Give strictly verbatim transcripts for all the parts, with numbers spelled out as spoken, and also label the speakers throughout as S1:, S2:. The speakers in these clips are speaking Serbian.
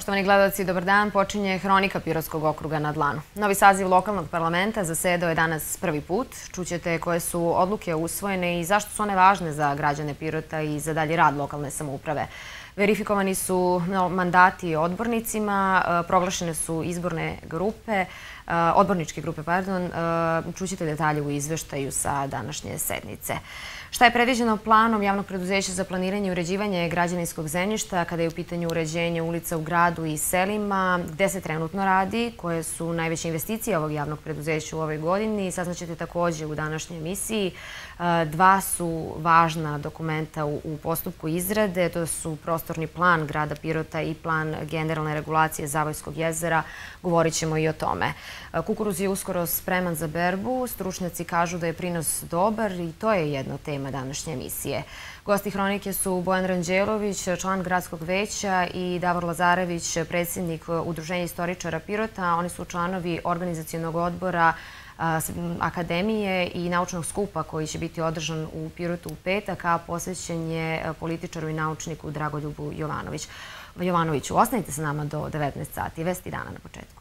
S1: Poštovani gledalci, dobar dan. Počinje Hronika Pirotskog okruga na dlanu. Novi saziv lokalnog parlamenta zasedao je danas prvi put. Čućete koje su odluke usvojene i zašto su one važne za građane Pirota i za dalji rad lokalne samouprave. Verifikovani su mandati odbornicima, proglašene su izborne grupe, odborničke grupe, pardon. Čućete detalje u izveštaju sa današnje sednice. Šta je predviđeno planom Javnog preduzeća za planiranje i uređivanje građevinskog zemljišta kada je u pitanju uređenje ulica u gradu i selima, gde se trenutno radi, koje su najveće investicije ovog javnog preduzeća u ovoj godini, saznaćete takođe u današnjoj emisiji. Dva su važna dokumenta u postupku izrade, to su prostorni plan grada Pirota i plan generalne regulacije Zavojskog jezera. Govorit ćemo i o tome. Kukuruz je uskoro spreman za berbu, stručnjaci kažu da je prinos dobar i to je jedna tema današnje emisije. Gosti Hronike su Bojan Ranđelović, član gradskog veća, i Davor Lazarević, predsjednik Udruženja istoričara Pirota. Oni su članovi organizacionog odbora Akademije i naučnog skupa koji će biti održan u Pirotu u petak, a posvećen je političaru i naučniku Dragoljubu Jovanoviću. Ostanite sa nama do devetnaest sati. Vesti dana na početku.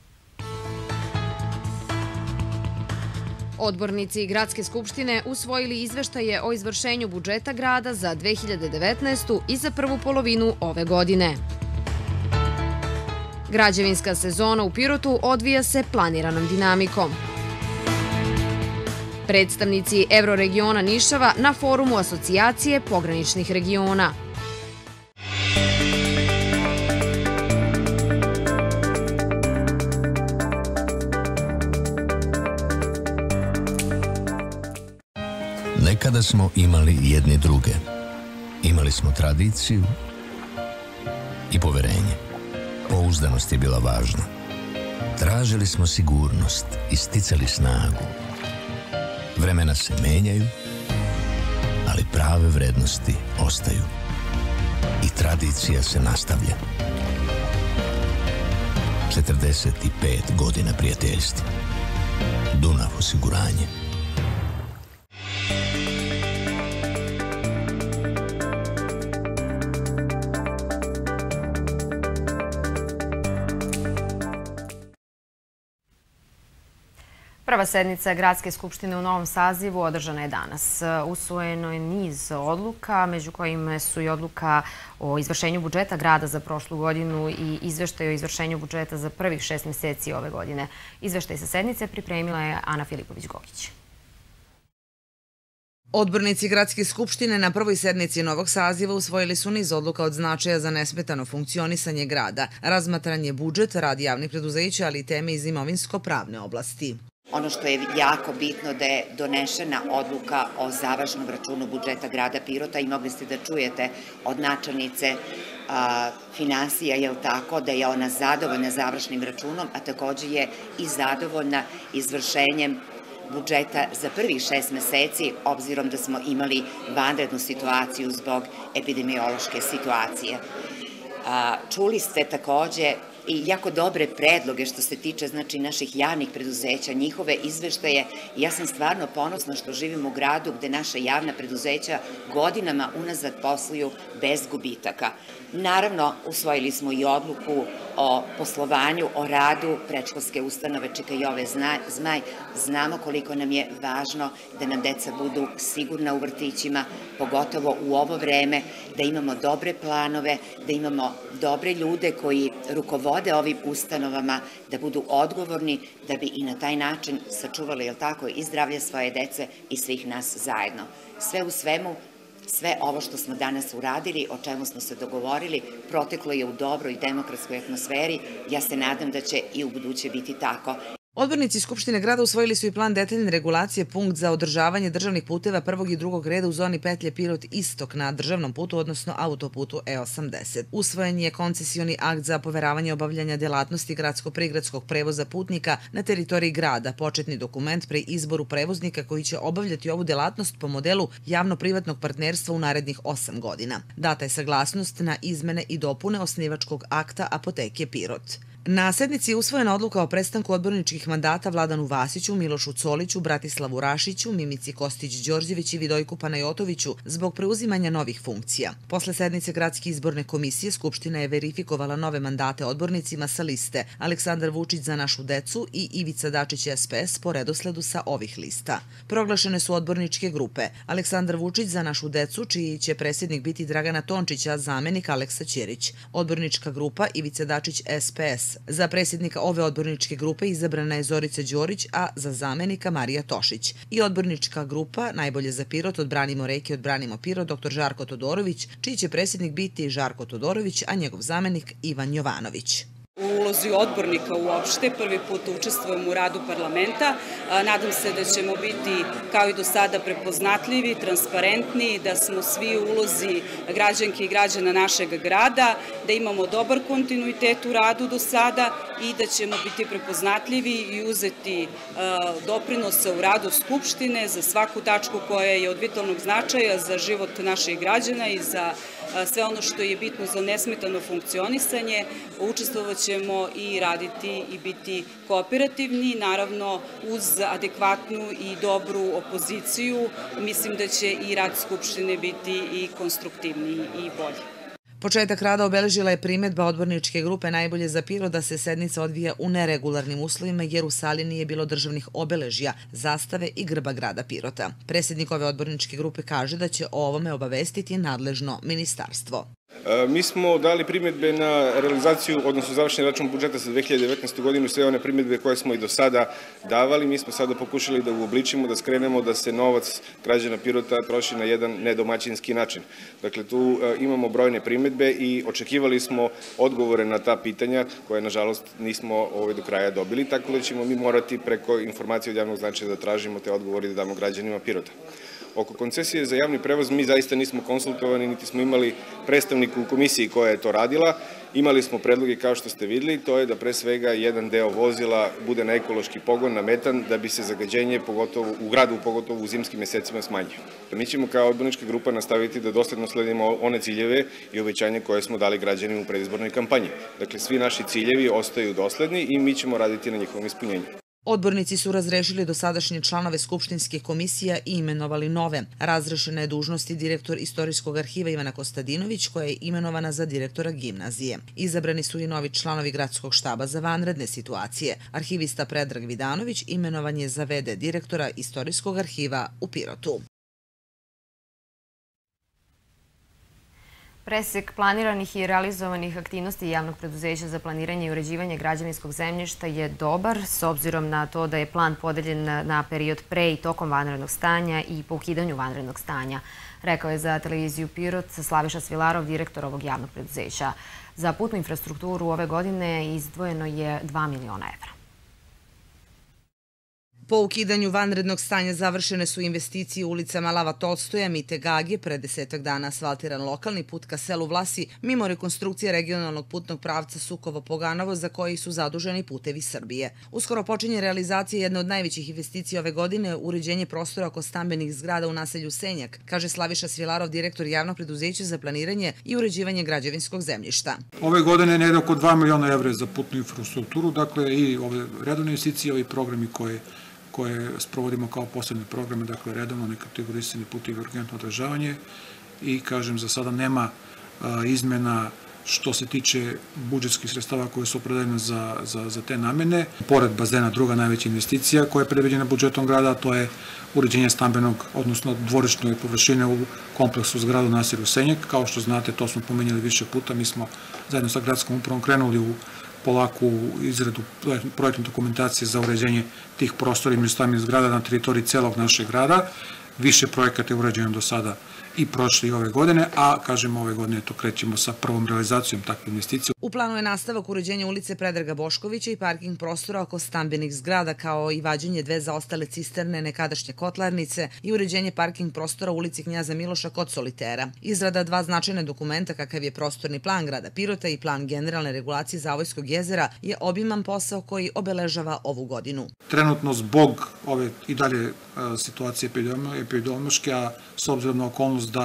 S1: Odbornici Gradske skupštine usvojili izveštaje o izvršenju budžeta grada za dve hiljade devetnaestu. i za prvu polovinu ove godine. Građevinska sezona u Pirotu odvija se planiranom dinamikom. Predstavnici Evroregiona Nišava na forumu Asocijacije pograničnih regiona.
S2: Nekada smo imali jedni druge. Imali smo tradiciju i poverenje. Pouzdanost je bila važna. Tražili smo sigurnost i sticali snagu. Vremena se menjaju, ali prave vrednosti ostaju. I tradicija se nastavlja. četrdeset pet godina prijateljstva. Dunav osiguranje.
S1: Prva sednica Gradske skupštine u novom sazivu održana je danas. Usvojeno je niz odluka, među kojima su i odluka o izvršenju budžeta grada za prošlu godinu i izveštaj o izvršenju budžeta za prvih šest meseci ove godine. Izveštaj sa sednice pripremila je Ana Filipović-Gogić.
S3: Odbornici Gradske skupštine na prvoj sednici novog saziva usvojili su niz odluka od značaja za nesmetano funkcionisanje grada, razmatran je budžet, rad javnih preduzeća, ali i teme iz imovinsko-pravne oblasti.
S4: Ono što je jako bitno da je donešena odluka o završnom računu budžeta grada Pirota i mogli ste da čujete od načelnice finansija, je li tako, da je ona zadovoljna završnim računom, a takođe je i zadovoljna izvršenjem budžeta za prvih šest meseci, obzirom da smo imali vanrednu situaciju zbog epidemiološke situacije. Čuli ste takođe i jako dobre predloge što se tiče znači naših javnih preduzeća, njihove izveštaje. Ja sam stvarno ponosna što živim u gradu gde naša javna preduzeća godinama unazad posluju bez gubitaka. Naravno, usvojili smo i odluku o poslovanju, o radu predškolske ustanove Čika Jove Zmaj. Znamo koliko nam je važno da nam deca budu sigurna u vrtićima, pogotovo u ovo vreme, da imamo dobre planove, da imamo dobre ljude koji rukovode ovim ustanovama, da budu odgovorni, da bi i na taj način sačuvali, jel tako, i zdravlje svoje dece i svih nas zajedno. Sve u svemu, sve ovo što smo danas uradili, o čemu smo se dogovorili, proteklo je u dobroj i demokratskoj atmosferi. Ja se nadam da će i u buduće biti tako.
S3: Odbornici Skupštine grada usvojili su i plan detaljne regulacije punkt za održavanje državnih puteva prvog i drugog reda u zoni petlje Pirot Istok na državnom putu, odnosno autoputu E osamdeset. Usvojen je koncesioni akt za poveravanje obavljanja delatnosti gradsko-prigradskog prevoza putnika na teritoriji grada, početni dokument pri izboru prevoznika koji će obavljati ovu delatnost po modelu javno-privatnog partnerstva u narednih osam godina. Data je saglasnost na izmene i dopune osnivačkog akta Apoteke Pirot. Na sednici je usvojena odluka o prestanku odborničkih mandata Vladanu Vasiću, Milošu Coliću, Bratislavu Rašiću, Mimici Kostić-Đorđević i Vidojku Panajotoviću zbog preuzimanja novih funkcija. Posle sednice Gradske izborne komisije, Skupština je verifikovala nove mandate odbornicima sa liste Aleksandar Vučić za našu decu i Ivica Dačić S P S po redosledu sa ovih lista. Proglašene su odborničke grupe Aleksandar Vučić za našu decu, čiji će predsjednik biti Dragana Tončića, zamenik Aleksa Ćirić. Odbornička grupa Ivica Dačić S P S. Za predsjednika ove odborničke grupe izabrana je Zorica Đorić, a za zamenika Marija Tošić. I odbornička grupa Najbolje za Pirot, Odbranimo reke, Odbranimo Pirot, doktor Žarko Todorović, čiji će predsjednik biti Žarko Todorović, a njegov zamenik Ivan Jovanović.
S5: U ulozi odbornika uopšte, prvi put učestvujem u radu parlamenta. Nadam se da ćemo biti, kao i do sada, prepoznatljivi, transparentni, da smo svi u ulozi građanke i građana našeg grada, da imamo dobar kontinuitet u radu do sada i da ćemo biti prepoznatljivi i uzeti doprinosa u radu Skupštine za svaku tačku koja je od vitalnog značaja za život naših građana i za sve ono što je bitno za nesmetano funkcionisanje. Učestvovat ćemo i raditi i biti kooperativni, naravno uz adekvatnu i dobru opoziciju. Mislim da će i rad Skupštine biti i konstruktivniji i bolji.
S3: Početak rada obeležila je primedba odborničke grupe Najbolje za Pirot da se sednica odvija u neregularnim uslovima jer u sali nije bilo državnih obeležja, zastave i grba grada Pirota. Predsjednik ove odborničke grupe kaže da će o ovome obavestiti nadležno ministarstvo.
S6: Mi smo dali primjedbe na realizaciju, odnosno završen račun budžeta za dve hiljade devetnaestu. godinu, sve one primjedbe koje smo i do sada davali. Mi smo sada pokušali da uobličimo, da skrenemo da se novac građana Pirota troši na jedan nedomaćinski način. Dakle, tu imamo brojne primjedbe i očekivali smo odgovore na ta pitanja koje, nažalost, nismo do kraja dobili, tako da ćemo mi morati preko informacije od javnog značaja da tražimo te odgovore i da damo građanima Pirota. Oko koncesije za javni prevoz mi zaista nismo konsultovani, niti smo imali predstavnika u komisiji koja je to radila. Imali smo predloge, kao što ste videli, to je da pre svega jedan deo vozila bude na ekološki pogon, na metan, da bi se zagađenje u gradu, pogotovo u zimskim mesecima, smanjio. Mi ćemo kao odbornička grupa nastaviti da dosledno sledimo one ciljeve i obećanje koje smo dali građanima u predizbornoj kampanji. Dakle, svi naši ciljevi ostaju dosledni i mi ććemo raditi na njihovom ispunjenju.
S3: Odbornici su razrešili dosadašnje članove skupštinske komisija i imenovali nove. Razrešena je dužnosti direktor Istorijskog arhiva Ivana Kostadinović, koja je imenovana za direktora gimnazije. Izabrani su i novi članovi Gradskog štaba za vanredne situacije. Arhivista Predrag Vidanović imenovan je za v d direktora Istorijskog arhiva u Pirotu.
S1: Presek planiranih i realizovanih aktivnosti Javnog preduzeća za planiranje i uređivanje građevinskog zemljišta je dobar, s obzirom na to da je plan podeljen na period pre i tokom vanrednog stanja i po ukidanju vanrednog stanja, rekao je za televiziju Pirot Slaviša Svilarov, direktor ovog javnog preduzeća. Za putnu infrastrukturu ove godine izdvojeno je dva miliona evra.
S3: Po ukidanju vanrednog stanja završene su investicije u ulicama Lava Tolstoja, Mite Gage, pre desetak dana asfaltiran lokalni put ka selu Vlasi, mimo rekonstrukcije regionalnog putnog pravca Sukovo-Poganovo, za koji su zaduženi Putevi Srbije. Uskoro počinje realizacija jedne od najvećih investicija ove godine, uređenje prostora oko stambenih zgrada u naselju Senjak, kaže Slaviša Svilarov, direktor Javnog preduzeća za planiranje i uređivanje građevinskog zemljišta.
S7: Ove godine je negde oko dva miliona evra za putnu infrastrukturu, dakle i ove redovne investicije, ovi programi koje koje sprovodimo kao posebne programe, dakle redovno nekategorisani putevi, urgentno održavanje i, kažem, za sada nema izmena što se tiče budžetskih sredstava koje su opredeljene za, za, za te namene. Pored bazena, druga najveća investicija koja je predviđena budžetom grada, to je uređenje stambenog, odnosno dvorišne površine u kompleksu zgrada u naselju Senjak. Kao što znate, to smo pomenjali više puta, mi smo zajedno sa gradskom upravom krenuli u polaku izradu projektne dokumentacije za uređenje tih prostora i stambenih zgrada na teritoriji celog našeg grada. Više projekata je urađeno do sada i prošle i ove godine, a, kažemo, ove godine to krećemo sa prvom realizacijom takve investicije.
S3: U planu je nastavak uređenja ulice Predraga Boškovića i parking prostora oko stambenih zgrada, kao i vađenje dve zaostale cisterne nekadašnje kotlarnice i uređenje parking prostora u ulici Knjaza Miloša kod Solitera. Izrada dva značajne dokumenta, kakav je prostorni plan grada Pirota i plan generalne regulacije Zavojskog jezera, je obiman posao koji obeležava ovu godinu.
S7: Trenutno, zbog ove i dalje situacije epidemiološke, a s obzirom na okolnost da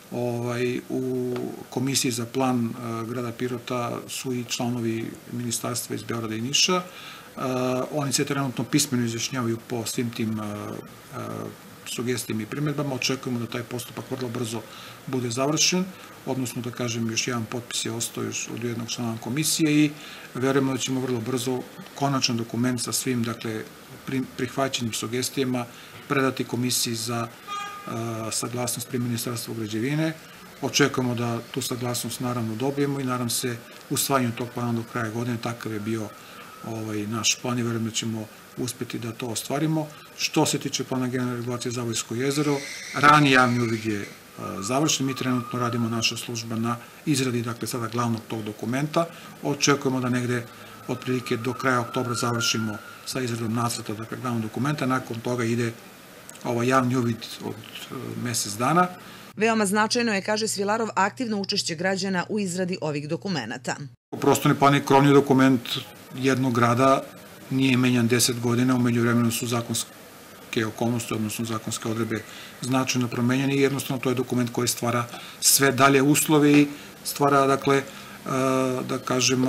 S7: U komisiji za plan grada Pirota su i članovi ministarstva iz Beograda i Niša. Oni se trenutno pismeno izjašnjavaju po svim tim sugestijama i primjedbama. Očekujemo da taj postupak vrlo brzo bude završen, odnosno da kažem još jedan potpis je ostao još od jednog člana komisije i verujemo da ćemo vrlo brzo konačan dokument sa svim prihvaćenim sugestijama predati komisiji za saglasnost pri Ministarstvu građevine. Očekujemo da tu saglasnost naravno dobijemo i nadam se usvajanju tog plana do kraja godine. Takav je bio naš plan i verujem da ćemo uspjeti da to ostvarimo. Što se tiče plana generalne regulacije za Zavojsko jezero, rani javni uvid je završen. Mi trenutno radimo naša služba na izradi, dakle sada glavnog tog dokumenta. Očekujemo da negde otprilike do kraja oktobra završimo sa izradom nacrta, dakle glavnog dokumenta. Nakon toga ide javni uvid od mesec dana.
S3: Veoma značajno je, kaže Svilarov, aktivno učešće građana u izradi ovih dokumenta.
S7: Prostorni plan je krovni dokument jednog grada, nije menjan deset godina, u međuvremenu su zakonske okolnosti, odnosno zakonske odredbe značajno promenjene i jednostavno to je dokument koji stvara sve dalje uslove i stvara, dakle, da kažem,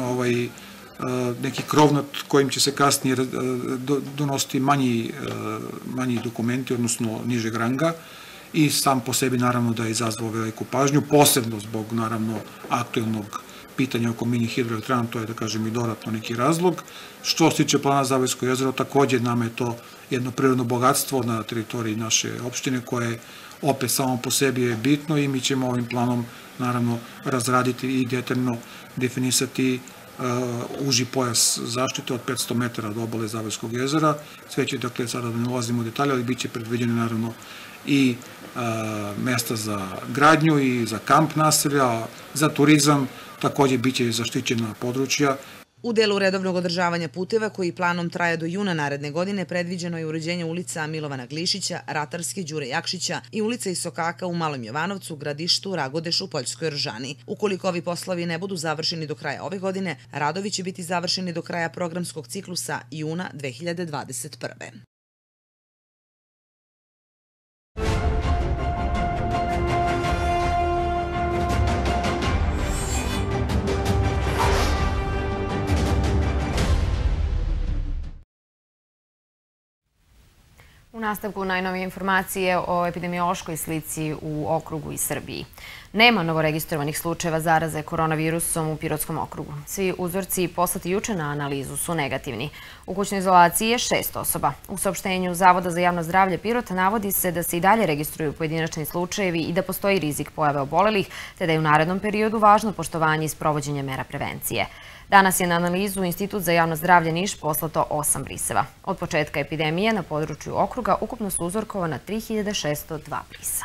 S7: neki krov nad kojim će se kasnije donositi manji dokumenti, odnosno nižeg ranga i sam po sebi naravno da je izazvao veliku pažnju, posebno zbog naravno aktuelnog pitanja oko mini hidroelektrana, to je da kažem i dodatno neki razlog. Što se tiče plana Zavojsko jezero, također nama je to jedno prirodno bogatstvo na teritoriji naše opštine koje opet samo po sebi je bitno i mi ćemo ovim planom naravno razraditi i detaljno definisati uži pojas zaštite od petsto metara od obale Zavojskog jezera. Sve će, dakle, sada da ne ulazimo u detalje, ali bit će predviđene naravno i mesta za gradnju i za kamp naselja, za turizam, također bit će zaštićena područja.
S3: U delu redovnog održavanja puteva, koji planom traje do juna naredne godine, predviđeno je uređenje ulica Milovana Glišića, Ratarske, Đure Jakšića i ulica Isokaka u Malom Jovanovcu, Gradištu, Ragodešu, Poljskoj Ržani. Ukoliko ovi poslovi ne budu završeni do kraja ove godine, radovi će biti završeni do kraja programskog ciklusa juna dve hiljade dvadeset prve.
S1: U nastavku najnovije informacije o epidemiološkoj slici u okrugu i Srbiji. Nema novoregistrovanih slučajeva zaraze koronavirusom u Pirotskom okrugu. Svi uzorci poslati juče na analizu su negativni. U kućnoj izolaciji je šest osoba. U saopštenju Zavoda za javno zdravlje Pirota navodi se da se i dalje registruju pojedinačni slučajevi i da postoji rizik pojave obolelih, te da je u narednom periodu važno poštovanje i sprovođenje mera prevencije. Danas je na analizu Institut za javno zdravlje Niš poslato osam briseva. Od početka epidemije na području okruga ukupno su uzorkovana tri hiljade šesto dva brisa.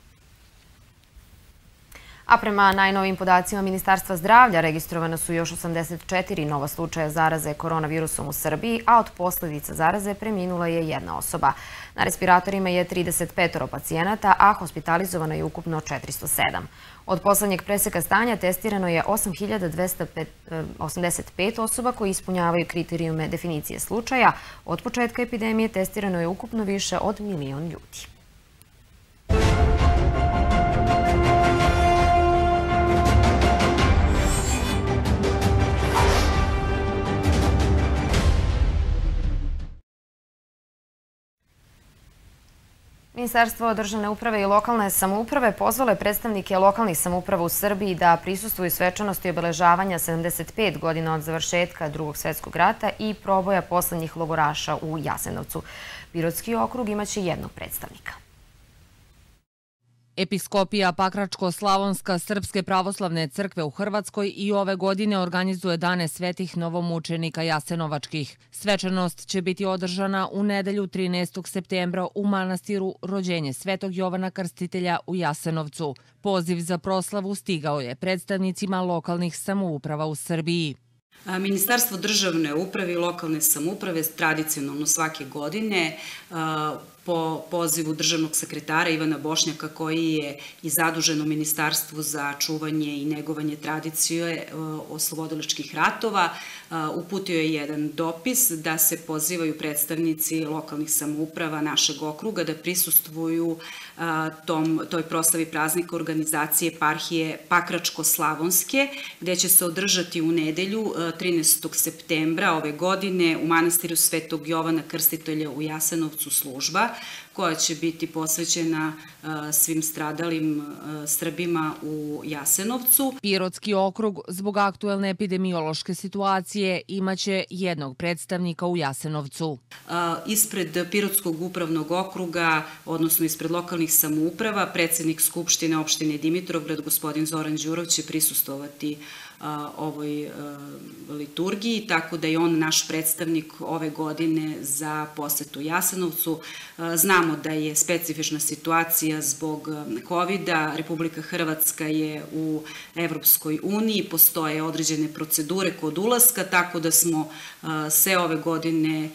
S1: A prema najnovijim podacima Ministarstva zdravlja registrovana su još osamdeset četiri nova slučaja zaraze koronavirusom u Srbiji, a od posljedica zaraze preminula je jedna osoba. Na respiratorima je trideset pet pacijenata, a hospitalizovano je ukupno četiristo sedam. Od poslednjeg preseka stanja testirano je osam hiljada dvesta osamdeset pet osoba koji ispunjavaju kriterijume definicije slučaja. Od početka epidemije testirano je ukupno više od milion ljudi. Ministarstvo državne uprave i lokalne samouprave pozvalo je predstavnike lokalnih samouprava u Srbiji da prisustvuju svečanosti obeležavanja sedamdeset pet godina od završetka Drugog svjetskog rata i proboja poslednjih logoraša u Jasenovcu. Pirotski okrug imaće jednog predstavnika.
S8: Episkopija Pakračko-Slavonska Srpske pravoslavne crkve u Hrvatskoj i ove godine organizuje Dane svetih novomučenika Jasenovačkih. Svečanost će biti održana u nedelju trinaestog septembra u manastiru Rođenje Svetog Jovana Krstitelja u Jasenovcu. Poziv za proslavu stigao je predstavnicima lokalnih samouprava u Srbiji.
S5: Ministarstvo državne uprave i lokalne samouprave tradicionalno svake godine po pozivu državnog sekretara Ivana Bošnjaka, koji je i zadužen u Ministarstvu za čuvanje i negovanje tradicije oslobodilačkih ratova, uputio je jedan dopis da se pozivaju predstavnici lokalnih samouprava našeg okruga da prisustvuju tom, toj proslavi praznika organizacije eparhije Pakračko-Slavonske, gde će se održati u nedelju trinaestog septembra ove godine u manastiru Svetog Jovana Krstitelja u Jasenovcu služba, koja će biti posvećena svim stradalim Srbima u Jasenovcu.
S8: Pirotski okrug zbog aktuelne epidemiološke situacije imaće jednog predstavnika u Jasenovcu.
S5: Ispred Pirotskog upravnog okruga, odnosno ispred lokalnih samouprava, predsednik Skupštine opštine Dimitrovgrad, gospodin Zoran Đurov, će prisustovati ovoj liturgiji, tako da je on naš predstavnik ove godine za posetu Jasenovcu. Znamo da je specifična situacija zbog kovida, Republika Hrvatska je u Evropskoj uniji, postoje određene procedure kod ulaska, tako da smo se ove godine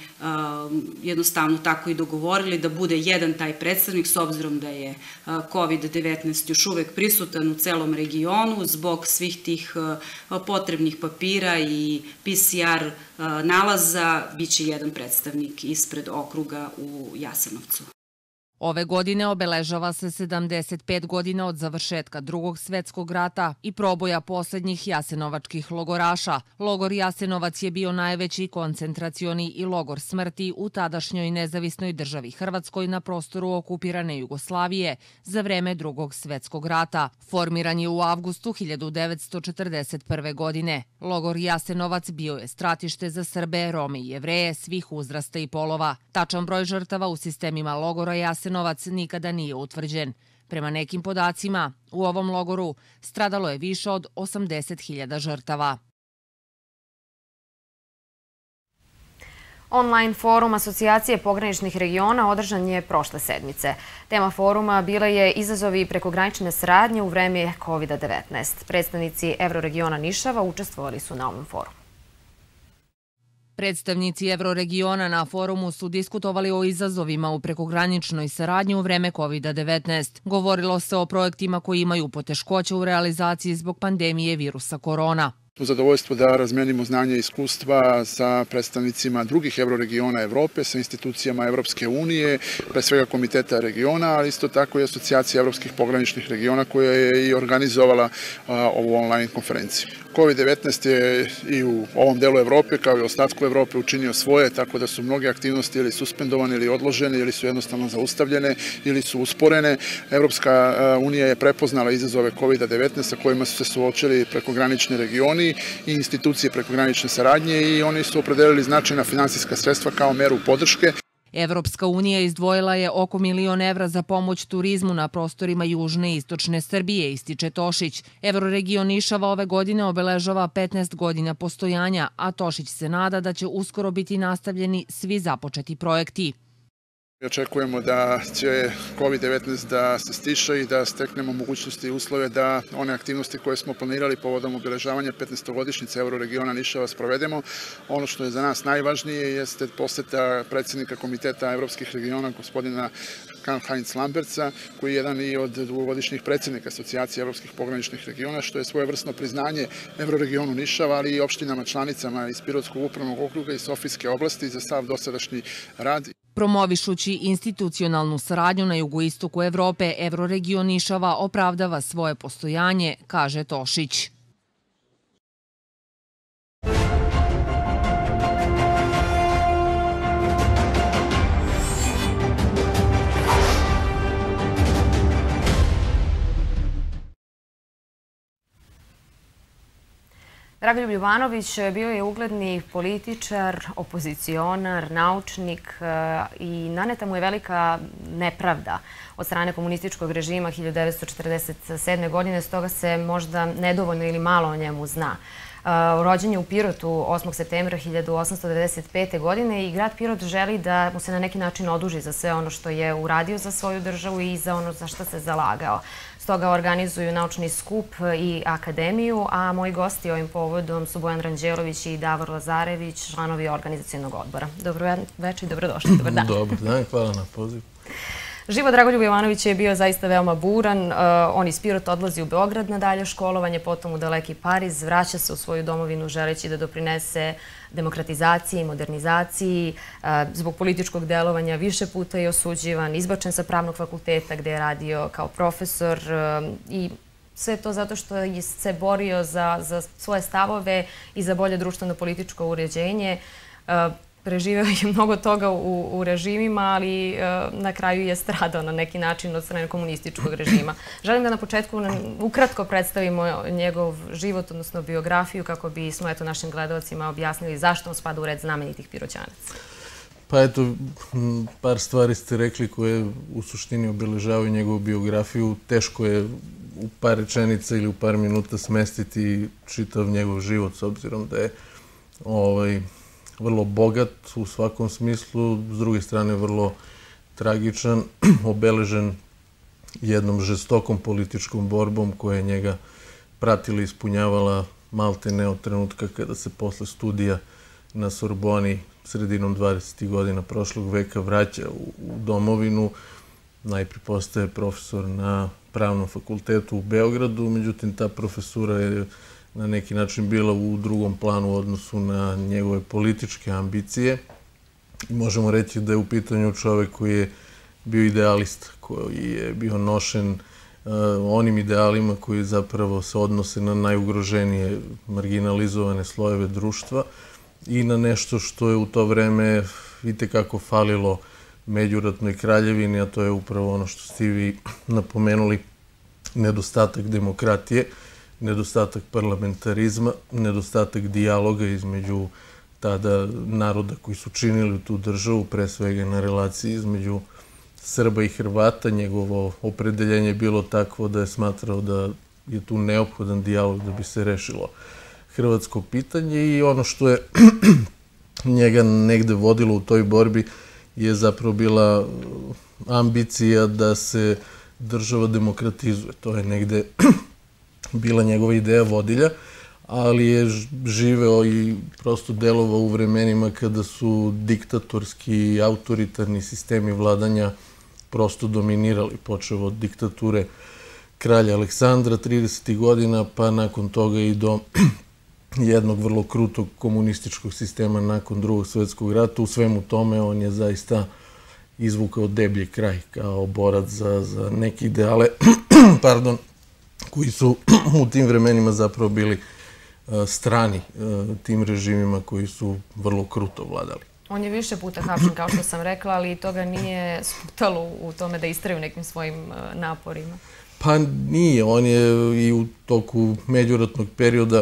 S5: jednostavno tako i dogovorili da bude jedan taj predstavnik, s obzirom da je kovid devetnaest još uvek prisutan u celom regionu, zbog svih tih potrebnih papira i P C R nalaza, bit će jedan predstavnik ispred okruga u Jasenovcu.
S8: Ove godine obeležava se sedamdeset pet godina od završetka Drugog svetskog rata i proboja poslednjih jasenovačkih logoraša. Logor Jasenovac je bio najveći koncentracioni i logor smrti u tadašnjoj nezavisnoj državi Hrvatskoj na prostoru okupirane Jugoslavije za vreme Drugog svetskog rata. Formiran je u avgustu hiljadu devetsto četrdeset prve. godine. Logor Jasenovac bio je stratište za Srbe, Rome i Jevreje svih uzrasta i polova. Tačan broj žrtava u sistemima logora Jasenovac Jasenovac nikada nije utvrđen. Prema nekim podacima, u ovom logoru stradalo je više od osamdeset hiljada žrtava.
S1: Online forum Asocijacije pograničnih regiona održan je prošle sedmice. Tema foruma bila je izazovi prekogranične saradnje u vreme kovida devetnaest. Predstavnici Evroregiona Nišava učestvovali su na ovom forumu.
S8: Predstavnici Evroregiona na forumu su diskutovali o izazovima u prekograničnoj saradnji u vreme kovida devetnaest. Govorilo se o projektima koji imaju poteškoće u realizaciji zbog pandemije virusa korona.
S9: Zadovoljstvo da razmenimo znanje i iskustva sa predstavnicima drugih evroregiona Evrope, sa institucijama Evropske unije, pre svega Komiteta regiona, ali isto tako i Asocijacija evropskih pograničnih regiona koja je i organizovala ovu online konferenciju. kovid devetnaest je i u ovom delu Evrope, kao i u ostatku Evrope, učinio svoje, tako da su mnoge aktivnosti ili suspendovane ili odložene, ili su jednostavno zaustavljene, ili su usporene. Evropska unija je prepoznala izazove kovida devetnaest sa kojima su se suočili prekogranični regioni i institucije prekogranične saradnje i oni su opredelili značajna finansijska sredstva kao meru podrške.
S8: Evropska unija izdvojila je oko milion evra za pomoć turizmu na prostorima južne i istočne Srbije, ističe Tošić. Evroregion Nišava ove godine obeležava petnaest godina postojanja, a Tošić se nada da će uskoro biti nastavljeni svi započeti projekti.
S9: Očekujemo da će kovid devetnaest da se stiše i da steknemo mogućnosti i uslove da one aktivnosti koje smo planirali povodom obeležavanja petnaestogodišnjice Evroregiona Nišava sprovedemo. Ono što je za nas najvažnije jeste poseta predsjednika Komiteta evropskih regiona, gospodina Karl-Heinz Lambertsa, koji je jedan i od dugogodišnjih predsjednika Asocijacije evropskih pograničnih regiona, što je svojevrsno priznanje Evroregionu Nišava, ali i opštinama članicama iz Pirotskog upravnog okruga i Sofijske oblasti za sav dosadašnji rad.
S8: Promovišući institucionalnu saradnju na jugoistoku Evrope, Evroregion Nišava opravdava svoje postojanje, kaže Tošić.
S1: Dragoljub Ljubanović bio je ugledni političar, opozicionar, naučnik i naneta mu je velika nepravda od strane komunističkog režima hiljadu devetsto četrdeset sedme. godine, stoga se možda nedovoljno ili malo o njemu zna. Rođen je u Pirotu osmog septembra hiljadu osamsto devedeset pete. godine i grad Pirot želi da mu se na neki način oduži za sve ono što je uradio za svoju državu i za ono za što se zalagao. Stoga organizuju naučni skup i akademiju, a moji gosti ovim povodom su Bojan Ranđelović i Davor Lazarević, članovi organizacionog odbora. Dobro večer i dobrodošli. Dobar dan.
S10: Dobar dan, hvala na poziv.
S1: Život Dragoljuba Jovanovića je bio zaista veoma buran. On iz Pirota odlazi u Beograd na dalje školovanje, potom u daleki Pariz, vraća se u svoju domovinu želeći da doprinese demokratizaciji i modernizaciji. Zbog političkog delovanja više puta je osuđivan, izbačen sa pravnog fakulteta gde je radio kao profesor i sve to zato što je se borio za, za svoje stavove i za bolje društveno-političko uređenje. Preživeo je mnogo toga u, u režimima, ali uh, na kraju je stradao na neki način od strane komunističkog režima. Želim da na početku ukratko predstavimo njegov život, odnosno biografiju, kako bismo eto, našim gledalcima objasnili zašto on spada u red znamenitih Piroćanaca.
S10: Pa eto, par stvari ste rekli koje u suštini obeležavaju njegovu biografiju. Teško je u par rečenica ili u par minuta smestiti čitav njegov život, s obzirom da je ovaj, vrlo bogat u svakom smislu, s druge strane vrlo tragičan, obeležen jednom žestokom političkom borbom koja je njega pratila i ispunjavala malte ne od trenutka kada se posle studija na Sorboni sredinom dvadesetih godina prošlog veka vraća u, u domovinu. Najprije postaje profesor na Pravnom fakultetu u Beogradu, međutim ta profesura je na neki način bila u drugom planu u odnosu na njegove političke ambicije. I možemo reći da je u pitanju čovek koji je bio idealista, koji je bio nošen uh, onim idealima koji zapravo se odnose na najugroženije marginalizovane slojeve društva i na nešto što je u to vreme itekako falilo međuratnoj kraljevini, a to je upravo ono što ste vi napomenuli, nedostatak demokratije, nedostatak parlamentarizma, nedostatak dijaloga između tada naroda koji su činili tu državu, pre svega na relaciji između Srba i Hrvata. Njegovo opredeljenje je bilo takvo da je smatrao da je tu neophodan dijalog da bi se rešilo hrvatsko pitanje i ono što je njega negde vodilo u toj borbi je zapravo bila ambicija da se država demokratizuje. To je negde bila njegova ideja vodilja, ali je živeo i prosto delovao u vremenima kada su diktatorski i autoritarni sistemi vladanja prosto dominirali, počeo od diktature kralja Aleksandra tridesetih godina, pa nakon toga i do jednog vrlo krutog komunističkog sistema nakon Drugog svjetskog rata. U svemu tome on je zaista izvukao deblji kraj kao borac za, za neke ideale, pardon, koji su u tim vremenima zapravo bili strani tim režimima koji su vrlo kruto vladali.
S1: On je više puta hapšen, kao što sam rekla, ali toga nije sputalo u tome da istraju nekim svojim naporima.
S10: Pa nije. On je i u toku međuratnog perioda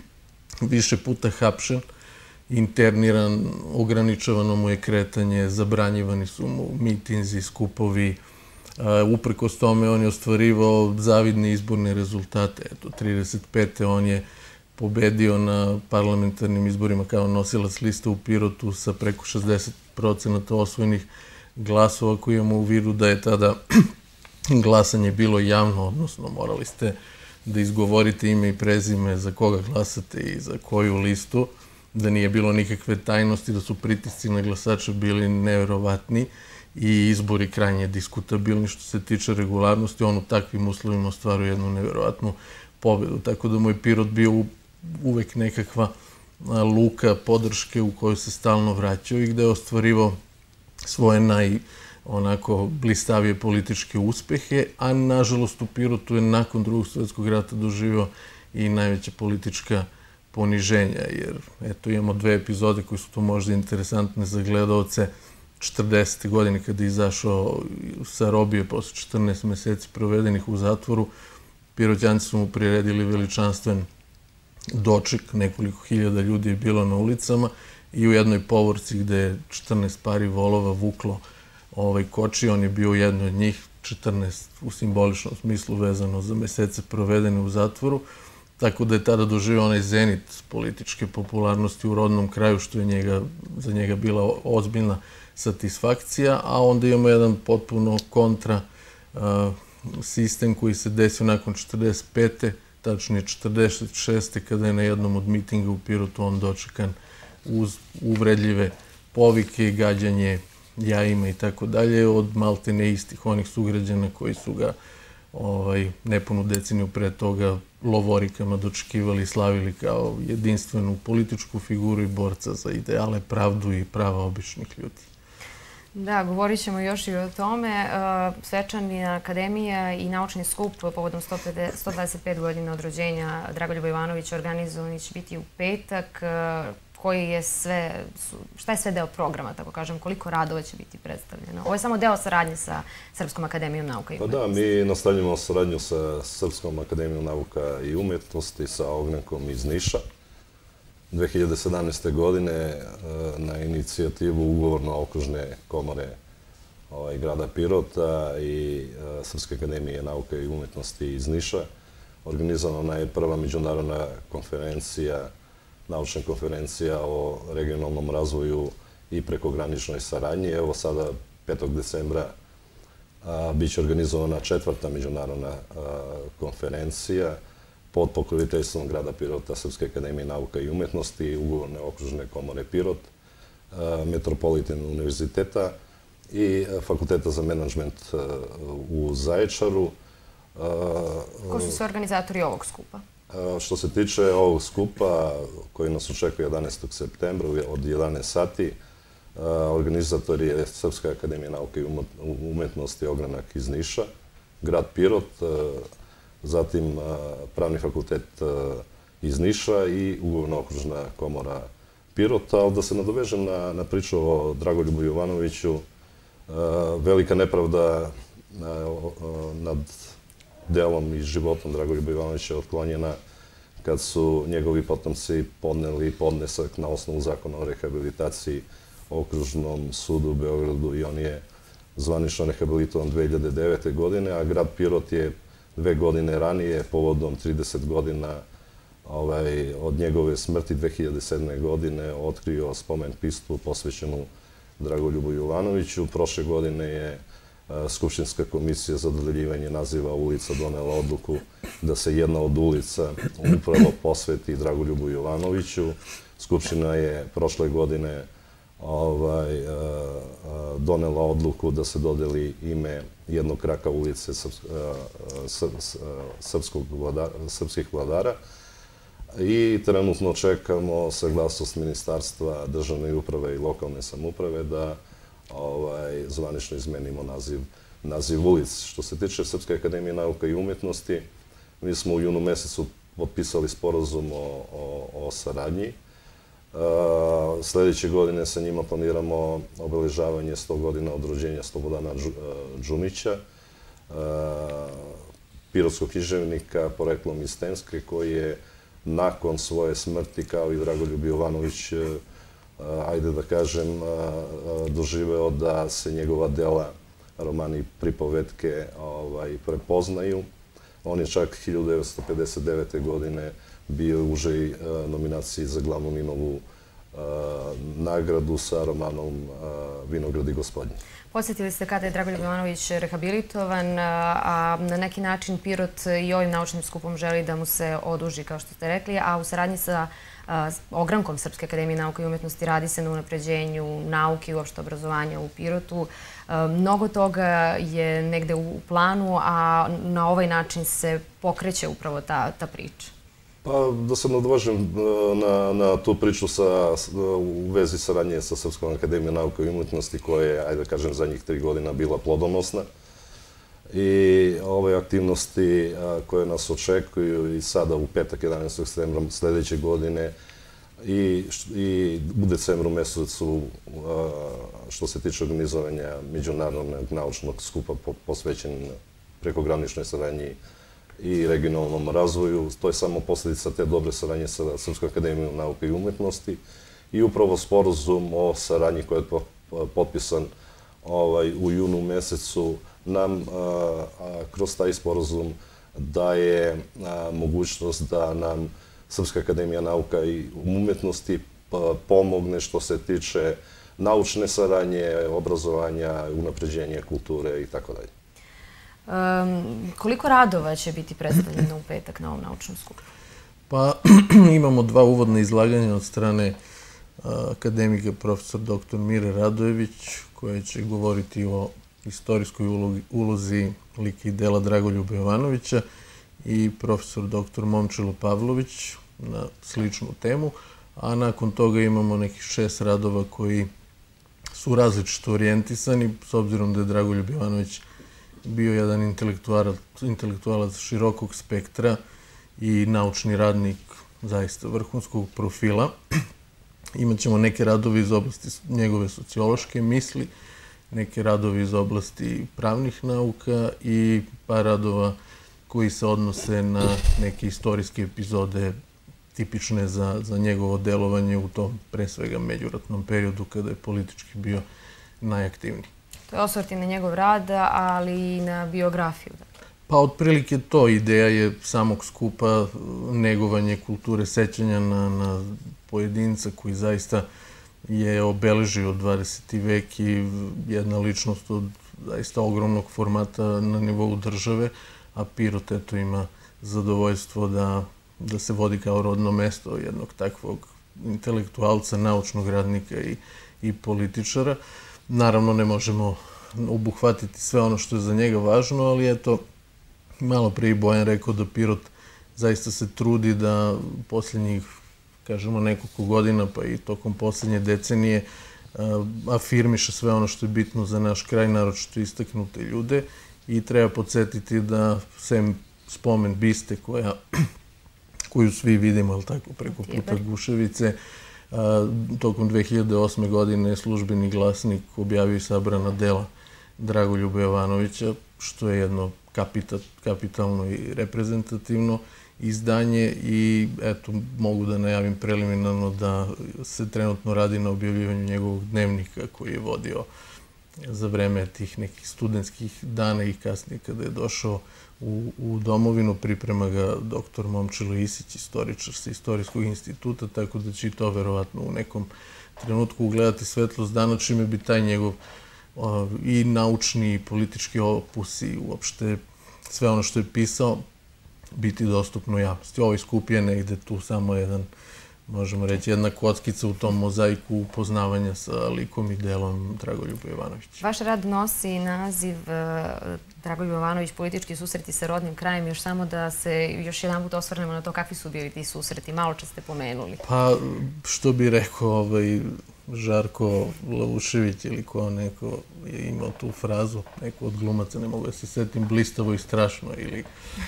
S10: više puta hapšen, interniran, ograničavano mu je kretanje, zabranjivani su mu mitinzi, skupovi. Uprkos tome on je ostvarivao zavidne izborne rezultate. Eto, trideset pete on je pobedio na parlamentarnim izborima kao nosilac liste u Pirotu sa preko šezdeset procenata osvojenih glasova, koji imamo u vidu da je tada glasanje bilo javno, odnosno morali ste da izgovorite ime i prezime za koga glasate i za koju listu, da nije bilo nikakve tajnosti, da su pritisci na glasača bili neverovatni i izbori krajnje diskutabilni što se tiče regularnosti. On u takvim uslovima ostvaruje jednu neverovatnu pobedu. Tako da moj Pirot bio uvek nekakva luka podrške u kojoj se stalno vraćao i gde je ostvarivao svoje naj onako blistavije političke uspehe, a nažalost u Pirotu je nakon Drugog svjetskog rata doživio i najveća politička poniženja, jer eto imamo dve epizode koje su to možda interesantne za gledaoce. četrdesete godine kada je izašao sa robije posle četrnaest meseci provedenih u zatvoru, Piroćanci su mu priredili veličanstven doček, nekoliko hiljada ljudi je bilo na ulicama i u jednoj povorci gde je četrnaest pari volova vuklo ovaj koči, on je bio u jednoj od njih, četrnaest u simboličnom smislu vezano za mesece provedene u zatvoru, tako da je tada doživio onaj zenit političke popularnosti u rodnom kraju, što je njega, za njega bila ozbiljna satisfakcija, a onda imamo jedan potpuno kontra uh, sistem koji se desio nakon četrdeset pete tačnije četrdeset šeste kada je na jednom od mitinga u Pirotu on dočekan uz uvredljive povike i gađanje jajima i tako dalje, od malte ne istih onih sugrađana koji su ga nepunu deceniju pre toga lovorikama dočekivali i slavili kao jedinstvenu političku figuru i borca za ideale, pravdu i prava običnih ljudi.
S1: Da, govorit ćemo još i o tome. Svečana akademija i naučni skup povodom sto dvadeset pet godina od rođenja Dragoljuba Jovanovića organizovan će biti u petak. Koji je sve, šta je sve deo programa, tako kažem, koliko radova će biti predstavljeno? Ovo je samo deo saradnje sa Srpskom akademijom nauka i umetnosti.
S11: Pa da, mi nastavljamo saradnju sa Srpskom akademijom nauka i umetnosti, sa Ognjankom iz Niša. dve hiljade sedamnaeste. godine na inicijativu Ugovorno-okružne komore grada Pirota i Srpske akademije nauka i umetnosti iz Niša organizovana je prva međunarodna konferencija, naučna konferencija o regionalnom razvoju i prekograničnoj saradnji. Evo sada petog decembra biće organizovana četvrta međunarodna konferencija pod pokroviteljstvom grada Pirota, Srpske akademije nauka i umetnosti, Ugovorne okružne komore Pirot, Metropolitan univerziteta i Fakulteta za menadžment u Zaječaru.
S1: Ko su sve organizatori ovog skupa?
S11: Što se tiče ovog skupa koji nas očekuje jedanaestog septembra od jedanaest sati, organizator je Srpska akademija nauke i umetnosti Ogranak iz Niša, grad Pirot, zatim Pravni fakultet iz Niša i Ugovorna okružna komora Pirota. Ali da se nadovežem na priču o Dragoljubu Jovanoviću, velika nepravda nad delom i životom Dragoljuba Jovanovića je otklonjena kad su njegovi potomci podneli podnesak na osnovu zakona o rehabilitaciji Okružnom sudu u Beogradu i on je zvanično rehabilitovan dve hiljade devete. godine, a grad Pirot je dve godine ranije, povodom trideset godina od njegove smrti dve hiljade sedme. godine, otkrio spomen pistu posvećenu Dragoljubu Jovanoviću. Prošle godine je Skupštinska komisija za dodeljivanje naziva ulica donela odluku da se jedna od ulica upravo posveti Dragoljubu Jovanoviću. Skupština je prošle godine donela odluku da se dodeli ime jednog kraka ulice srpskih vladara i trenutno čekamo saglasnost Ministarstva državne uprave i lokalne samouprave da zvanično izmenimo naziv ulic. Što se tiče Srpske akademije nauka i umetnosti, mi smo u junu mesecu potpisali sporazum o saradnji. Sljedeće godine sa njima planiramo obeležavanje sto godina od rođenja Slobodana Džunića, pirotskog književnika poreklom iz Tenske, koji je nakon svoje smrti, kao i Dragoljub Jovanović, ajde da kažem, doživeo da se njegova dela, romani, pripovetke prepoznaju. On je čak hiljadu devetsto pedeset devete. godine bio u užoj nominaciji za glavnu Ninovu nagradu sa romanom Vinogradi gospodnji.
S1: Posjetili ste kada je Dragoljub Jovanović rehabilitovan, a na neki način Pirot i ovim naučnim skupom želi da mu se oduži, kao što ste rekli, a u saradnji sa Ogrankom Srpske akademije nauka i umetnosti radi se na unapređenju nauke i uopšte obrazovanja u Pirotu. Mnogo toga je negde u planu, a na ovaj način se pokreće upravo ta priča.
S11: Pa da se nadovežem na tu priču u vezi saradnje sa Srpskom akademijom nauka i umetnosti koja je, ajde da kažem, zadnjih tri godina bila plodonosna. I ove aktivnosti koje nas očekuju i sada u petak jedanaestog septembra sljedeće godine i u decembru mesecu što se tiče organizovanja međunarodnog naučnog skupa posvećen prekograničnoj saradnji i regionalnom razvoju. To je samo posljedica te dobre saradnje sa Srpskom akademijom nauka i umetnosti i upravo sporazum o saradnji koji je potpisan u junu mesecu nam kroz taj sporazum daje mogućnost da nam Srpska akademija nauka i umetnosti pomogne što se tiče naučne saradnje, obrazovanja, unapređenja kulture i tako dalje.
S1: Koliko radova će biti predstavljeno u petak na ovom naučnom skupu?
S10: Pa imamo dva uvodna izlaganja od strane akademika profesor doktor Mire Radojević, koja će govoriti o istorijskoj ulozi lika i dela Dragoljuba Jovanovića, i profesor doktor Momčilo Pavlović na sličnu temu, a nakon toga imamo nekih šest radova koji su različito orijentisani, s obzirom da je Dragoljub Jovanović bio jedan intelektualac širokog spektra i naučni radnik zaista vrhunskog profila. Imaćemo neke radove iz oblasti njegove sociološke misli, neke radove iz oblasti pravnih nauka i par radova koji se odnose na neke istorijske epizode tipične za, za njegovo delovanje u tom, pre svega, međuratnom periodu kada je politički bio najaktivniji.
S1: To je osvrti na njegov rad, ali i na biografiju.
S10: Pa, otprilike to. Ideja je samog skupa negovanje kulture sećanja na, na pojedinca koji zaista je obeležio dvadeseti vek i jedna ličnost od zaista ogromnog formata na nivou države, a Pirot eto ima zadovoljstvo da, da se vodi kao rodno mesto jednog takvog intelektualca, naučnog radnika i, i političara. Naravno, ne možemo obuhvatiti sve ono što je za njega važno, ali eto, malo pre i Bojan rekao da Pirot zaista se trudi da posljednjih, kažemo, nekoliko godina, pa i tokom posljednje decenije, afirmiše sve ono što je bitno za naš kraj, naročito istaknute ljude, i treba podsjetiti da sem spomen biste koja, koju svi vidimo, ali tako, preko puta Guševice, tokom dve hiljade osme. godine službeni glasnik objavio i sabrana dela Dragoljuba Jovanovića, što je jedno kapitalno i reprezentativno izdanje, i eto, mogu da najavim preliminarno da se trenutno radi na objavljivanju njegovog dnevnika koji je vodio za vreme tih nekih studentskih dana i kasnije kada je došao u, u domovinu. Priprema ga doktor Momčilo Isić, istoričar sa Istorijskog instituta, tako da će i to verovatno u nekom trenutku ugledati svetlost dana, čime bi taj njegov o, i naučni i politički opus i uopšte sve ono što je pisao biti dostupno javnosti. Ovaj skup je negde tu samo jedan, možemo reći, jedna kockica u tom mozaiku upoznavanja sa likom i delom Dragoljuba Jovanovića.
S1: Vaš rad nosi naziv Dragoljub Jovanović, politički susreti sa rodnim krajem. Još samo da se još jedan put osvrnemo na to kakvi su bili ti susreti. Malo čas ste pomenuli.
S10: Pa, što bi rekao ovaj Žarko Lavušević ili ko neko je imao tu frazu, neko od glumaca, ne mogu da se setim, blistavo i strašno, ili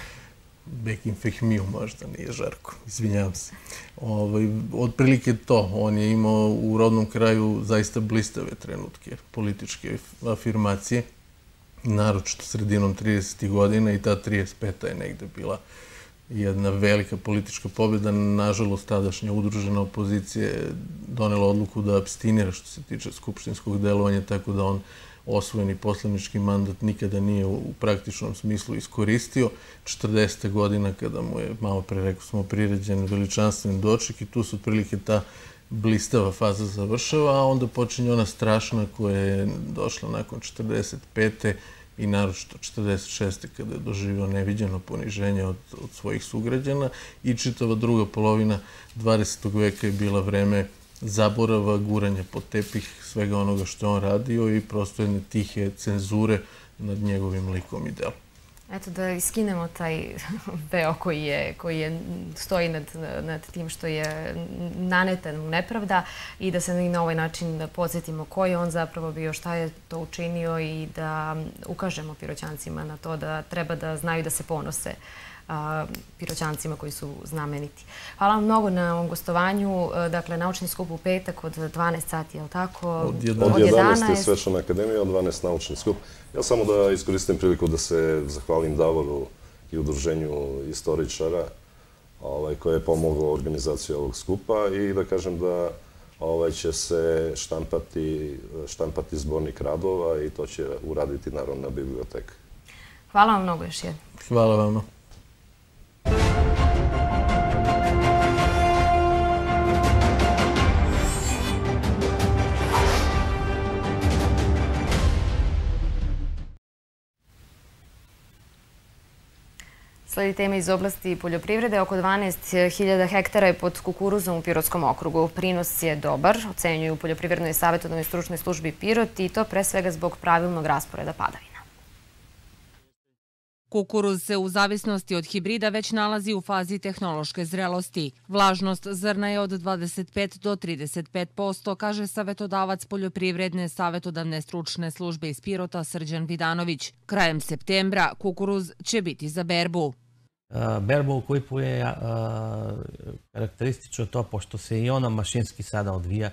S10: Bekim Fehmiju, možda nije Žarko, izvinjavam se. Ovaj, otprilike to, on je imao u rodnom kraju zaista blistave trenutke političke afirmacije, naročito sredinom tridesetih godina, i ta trideset peta je negde bila jedna velika politička pobjeda. Nažalost, tadašnja udružena opozicija je donela odluku da abstinira što se tiče skupštinskog delovanja, tako da on osvojeni poslanički mandat nikada nije u praktičnom smislu iskoristio. četrdesete godina, kada mu je, malo pre rekao smo, priređen veličanstven doček, i tu se otprilike ta blistava faza završava, a onda počinje ona strašna koja je došla nakon četrdeset pete i naročito četrdeset šeste kada je doživio neviđeno poniženje od, od svojih sugrađana, i čitava druga polovina dvadesetog veka je bila vreme zaborava, guranja pod tepih svega onoga što je on radio i prosto jedne tihe cenzure nad njegovim likom i delom.
S1: Eto, da iskinemo taj veo koji je, koji je stoji nad, nad tim što je naneta mu nepravda, i da se na ovaj način podsjetimo ko je on zapravo bio, šta je to učinio, i da ukažemo Piroćancima na to da treba da znaju da se ponose Piroćancima koji su znameniti. Hvala vam mnogo na ovom gostovanju. Dakle, naučni skup u petak od dvanaest sati, je li tako?
S11: Od jedanaest je Svečana akademija, od dvanaest naučni skup. Ja samo da iskoristim priliku da se zahvalim Davoru i udruženju istoričara koje je pomoglo organizaciju ovog skupa, i da kažem da će se štampati zbornik radova, i to će uraditi Narodna biblioteka.
S1: Hvala vam mnogo još jednom.
S10: Hvala vam.
S1: Sledi tema iz oblasti poljoprivrede. Oko dvanaest hiljada hektara je pod kukuruzom u Pirotskom okrugu. Prinos je dobar, ocenjuju u Poljoprivrednoj savjetodavnoj stručnoj službi Pirot i to pre svega zbog pravilnog rasporeda padavina.
S8: Kukuruz se u zavisnosti od hibrida već nalazi u fazi tehnološke zrelosti. Vlažnost zrna je od dvadeset pet do trideset pet posto, kaže savjetodavac Poljoprivredne savjetodavne stručne službe iz Pirota Srđan Vidanović. Krajem septembra kukuruz će biti za berbu.
S12: Berba u Kuipu je karakteristično to, pošto se i ona mašinski sada odvija,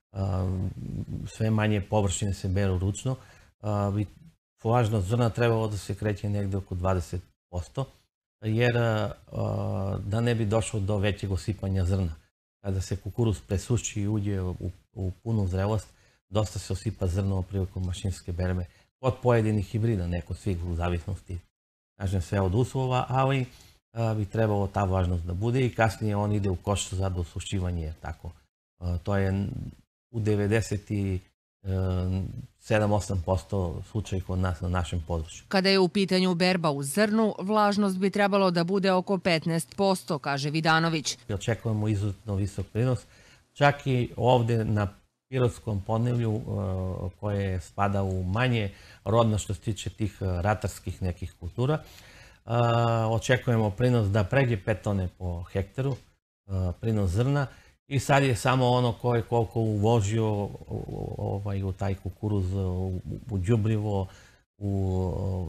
S12: sve manje površine se beru ručno. Vlažnost zrna trebalo da se kreće negde oko dvadeset posto, jer da ne bi došlo do većeg osipanja zrna. Kada se kukuruz presuši i uđe u punu zrelost, dosta se osipa zrno prilikom mašinske berbe. Od pojedinih hibrida, neko svih u zavisnosti, kažem, sve od uslova, ali bi trebalo ta vlažnost da bude i kasnije on ide u koš za dosušivanje. To je u devedeset sedam do osam posto slučaj kod nas na našem području.
S8: Kada je u pitanju berba u zrnu, vlažnost bi trebalo da bude oko petnaest posto, kaže Vidanović.
S12: Očekujemo izuzetno visok prinos. Čak i ovde na Pirotskom podneblju, koje spada u manje rodno što se tiče tih ratarskih nekih kultura, očekujemo prinos da pređe pet tone po hektaru, prinos zrna. I sad je samo ono ko je koliko uložio u taj kukuruz, u đubrivo, u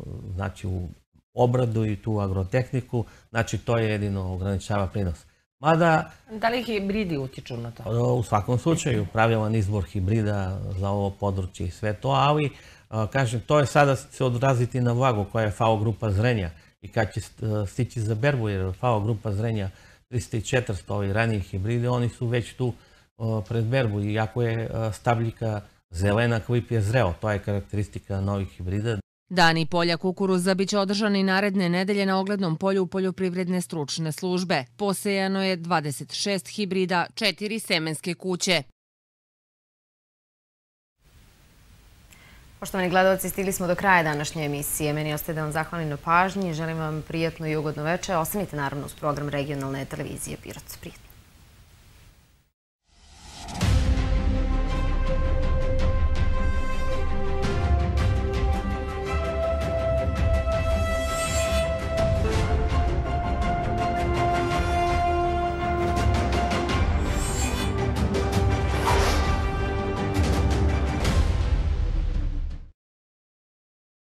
S12: obradu i tu agrotehniku. Znači, to je jedino ograničava prinos.
S13: Da li hibridi utiču na to?
S12: U svakom slučaju, pravilan izbor hibrida za ovo područje i sve to, ali, kažem, to je sada se odraziti na vlagu koja je F A O grupa zrenja i kad će stići za berbu, jer F A O grupa zrenja trista i četiristo ovi raniji hibride, oni su već tu pred berbu. Iako je stabljika zelena, klip je zreo. To je karakteristika novih hibrida.
S8: Dani polja kukuruza biće održani naredne nedelje na oglednom polju Poljoprivredne stručne službe. Posejano je dvadeset šest hibrida, četiri semenske kuće.
S1: Poštovani gledalci, stigli smo do kraja današnje emisije. Meni ostaje da vam zahvalim na pažnji. Želim vam prijatno i ugodno večer. Ostanite naravno uz program regionalne televizije Pirot. Prijatno.